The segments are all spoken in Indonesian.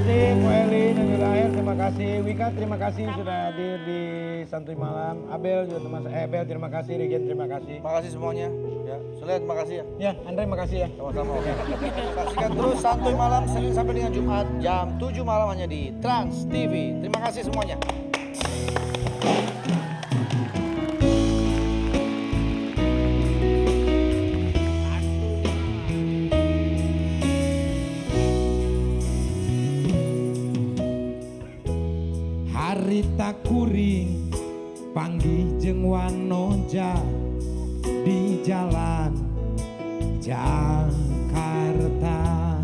kasih Bu Eli dan juga Aher, terima kasih. Wika terima kasih sudah hadir di Santuy Malam. Abel juga Abel terima kasih, Regen terima kasih. Terima kasih semuanya. Ya, Sule terima kasih ya. Ya, Andre terima kasih ya. Sama-sama. Saksikan terus Santuy Malam Senin sampai dengan Jumat jam 7 malam hanya di Trans TV. Terima kasih semuanya. Harita kuring panggih jeung wanoja di jalan Jakarta.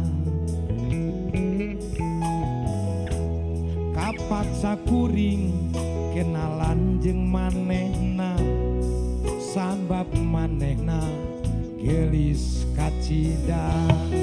Kapaksa kuring kenalan jeung manehna sabab manehna gelis kacida.